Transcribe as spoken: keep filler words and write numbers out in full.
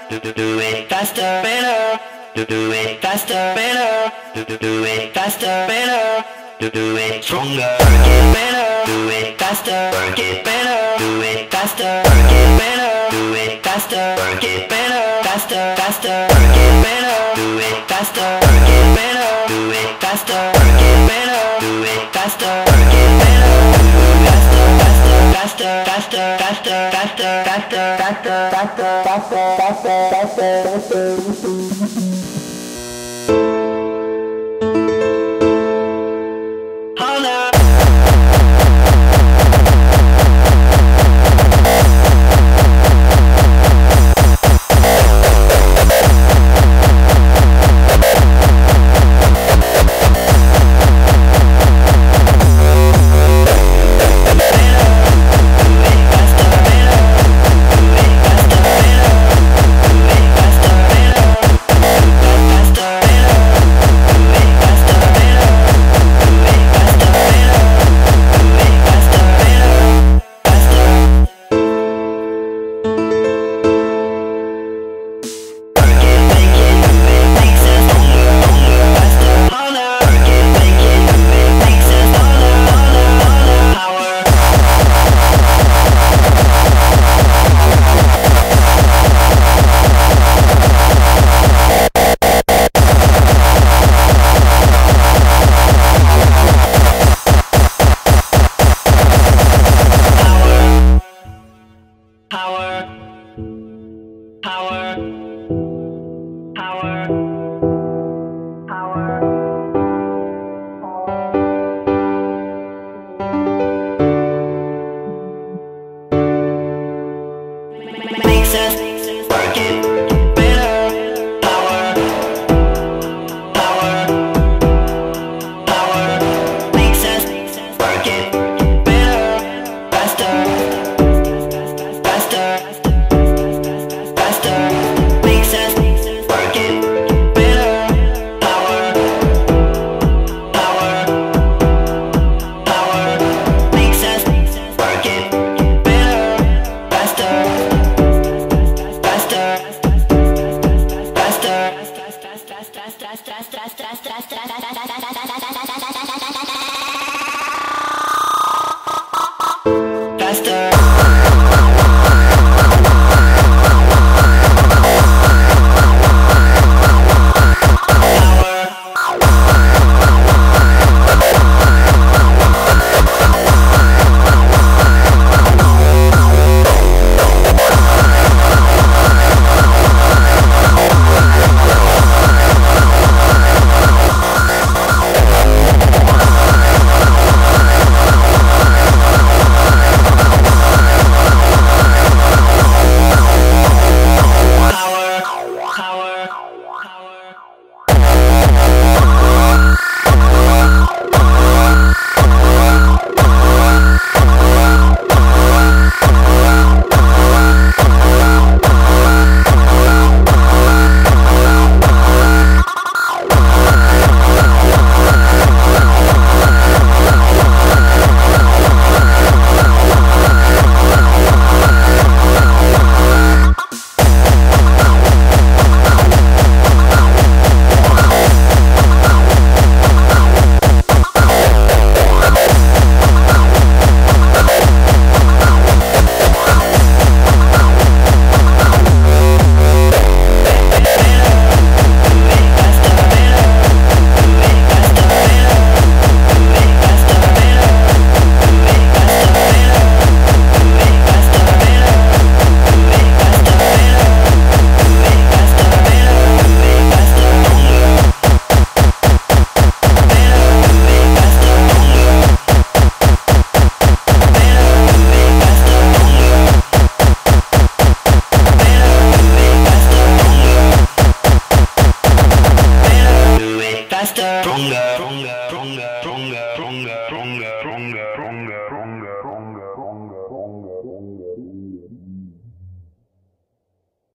Do do do it faster, better. Do do it faster, better. Do do do it faster, better. Do do it stronger, work it better. Do it faster, work it better. Do it faster, work it better. Do it faster, work it better. Faster, faster, work it better. Do it faster, work it better. Do it faster, work it better. Do it faster, work it better. Faster, faster, faster, faster, faster, faster, faster, faster, faster, faster, faster, faster, faster. Power, power, power, power, makes us work it better. Power, power, power, makes us work it better. Faster. Faster, faster, makes us work it better. Power, power, power, makes us work it better. Faster, faster, faster, faster. Faster, stronger, stronger.